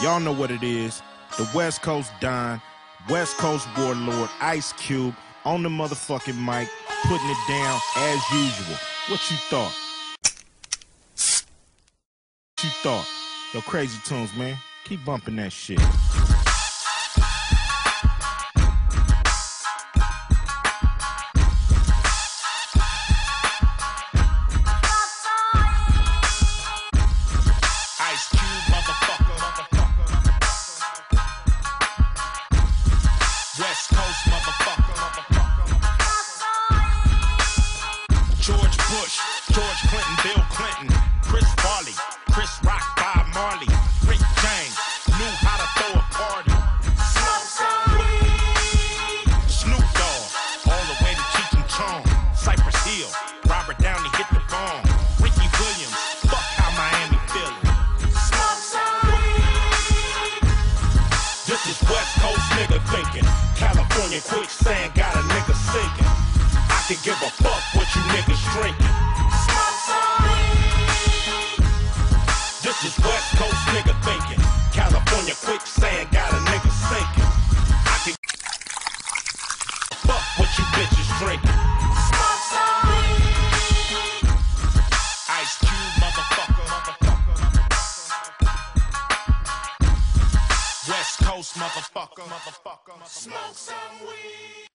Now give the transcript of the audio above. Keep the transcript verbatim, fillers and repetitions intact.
Y'all know what it is. The West Coast Don, West Coast Warlord, Ice Cube, on the motherfucking mic, putting it down as usual. What you thought? What you thought? Yo, Crazy Tunes, man. Keep bumping that shit. Ice Cube, motherfucker. West Coast, motherfucker. George Bush, George Clinton, Bill Clinton, Chris Farley, Chris Rock, Bob Marley, Rick James knew how to throw a party. Smoke some weed. Snoop Dogg, all the way to Cheech and Chong. Cypress Hill, Robert Downey hit the bomb. Ricky Williams, fuck how Miami feeling. Smoke some weed. This is West Coast nigga thinking. California quicksand got a nigga sinking. I can give a fuck what you niggas drinking. Smoke some weed. This is West Coast nigga thinking. California quicksand got a nigga sinking. I can fuck what you bitches drinking. Smoke some weed. Ice Cube, motherfucker. West Coast, motherfucker. Smoke some weed.